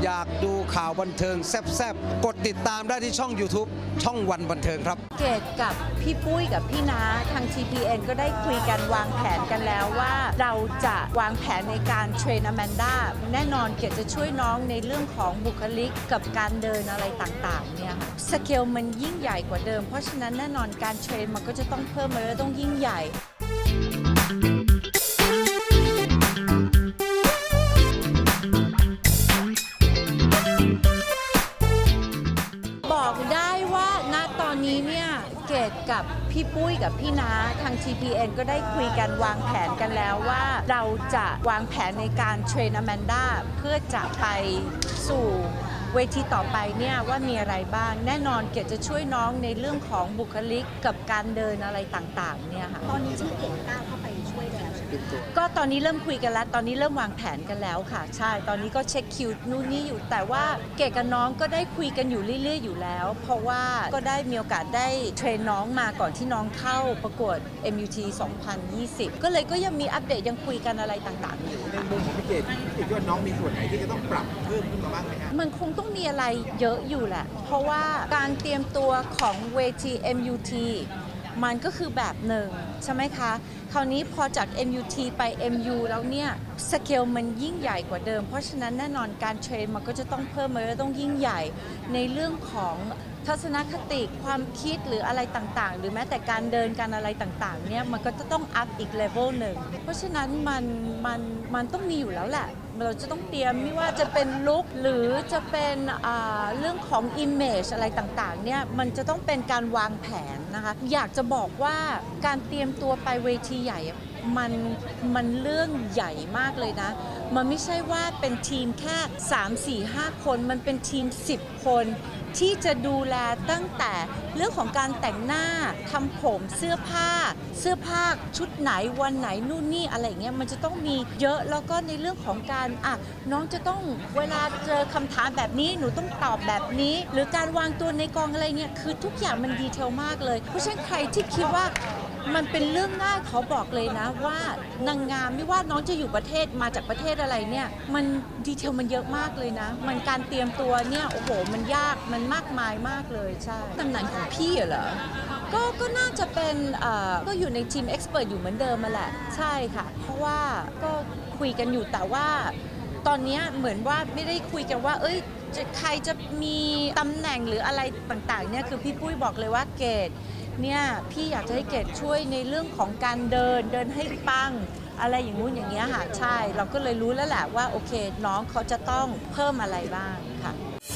อยากดูข่าวบันเทิงแซ่บๆกดติดตามได้ที่ช่อง YouTube ช่องวันบันเทิงครับเกดกับพี่ปุ้ยกับพี่น้าทาง TPN ก็ได้คุยกันวางแผนกันแล้วว่าเราจะวางแผนในการเทรนอแมนด้าแน่นอนเกดจะช่วยน้องในเรื่องของบุคลิกกับการเดินอะไรต่างๆเนี่ยสเกลมันยิ่งใหญ่กว่าเดิมเพราะฉะนั้นแน่นอนการเทรนมันก็จะต้องเพิ่มมาและต้องยิ่งใหญ่บอกได้ว่าณตอนนี้เนี่ยเกดกับพี่ปุ้ยกับพี่น้าทาง TPN ก็ได้คุยกันวางแผนกันแล้วว่าเราจะวางแผนในการเทรนอแมนด้าเพื่อจะไปสู่เวทีต่อไปเนี่ยว่ามีอะไรบ้างแน่นอนเกดจะช่วยน้องในเรื่องของบุคลิกกับการเดินอะไรต่างๆเนี่ยค่ะตอนนี้ชื่อเกดก้าวเข้าไปช่วยแล้วใช่ไหมก็ตอนนี้เริ่มคุยกันแล้วตอนนี้เริ่มวางแผนกันแล้วค่ะใช่ตอนนี้ก็เช็คคิวนู่นนี่อยู่แต่ว่าเกดกับน้องก็ได้คุยกันอยู่เรื่อยๆอยู่แล้วเพราะว่าก็ได้มีโอกาสได้เทรนน้องมาก่อนที่น้องเข้าประกวด MUT 2020 ก็เลยก็ยังมีอัปเดตยังคุยกันอะไรต่างๆอยู่ในมุมของพี่เกดคิดว่าน้องมีส่วนไหนที่จะต้องปรับเพิ่มขึ้นมาบ้างไหมครับมันคงต้องมีอะไรเยอะอยู่แหละเพราะว่าการเตรียมตัวของเวที MUT มันก็คือแบบหนึ่งใช่ไหมคะคราวนี้พอจาก MUT ไป MU แล้วเนี่ยสเกลมันยิ่งใหญ่กว่าเดิมเพราะฉะนั้นแน่นอนการเทรนมันก็จะต้องเพิ่มมาและต้องยิ่งใหญ่ในเรื่องของทัศนคติความคิดหรืออะไรต่างๆหรือแม้แต่การเดินการอะไรต่างๆเนี่ยมันก็จะต้องอัพอีกเลเวลหนึ่งเพราะฉะนั้นมันต้องมีอยู่แล้วแหละเราจะต้องเตรียมไม่ว่าจะเป็นลุคหรือจะเป็นเรื่องของ image อะไรต่างๆเนี่ยมันจะต้องเป็นการวางแผนนะคะอยากจะบอกว่าการเตรียมตัวไปเวทีใหญ่มันเรื่องใหญ่มากเลยนะมันไม่ใช่ว่าเป็นทีมแค่3 4 5 คนมันเป็นทีม10 คนที่จะดูแลตั้งแต่เรื่องของการแต่งหน้าทำผมเสื้อผ้าชุดไหนวันไหนนู่นนี่อะไรเงี้ยมันจะต้องมีเยอะแล้วก็ในเรื่องของการน้องจะต้องเวลาเจอคำถามแบบนี้หนูต้องตอบแบบนี้หรือการวางตัวในกองอะไรเงี้ยคือทุกอย่างมันดีเทลมากเลยเพราะฉะนั้นใครที่คิดว่ามันเป็นเรื่องง่ายเขาบอกเลยนะว่านางงามไม่ว่าน้องจะอยู่ประเทศมาจากประเทศอะไรเนี่ยมันดีเทลมันเยอะมากเลยนะมันการเตรียมตัวเนี่ยโอ้โหมันยากมันมากมายมากเลยใช่ตำแหน่งของพี่เหรอก็น่าจะเป็นก็อยู่ในทีมเอ็กซ์เพิร์ทอยู่เหมือนเดิมมาแหละใช่ค่ะเพราะว่าก็คุยกันอยู่แต่ว่าตอนนี้เหมือนว่าไม่ได้คุยกันว่าใครจะมีตำแหน่งหรืออะไรต่างๆเนี่ยคือพี่ปุ้ยบอกเลยว่าเกดเนี่ยพี่อยากจะให้เกดช่วยในเรื่องของการเดินให้ปังอะไรอย่างงู้นอย่างเงี้ยค่ะใช่เราก็เลยรู้แล้วแหละว่าโอเคน้องเขาจะต้องเพิ่มอะไรบ้างค่ะ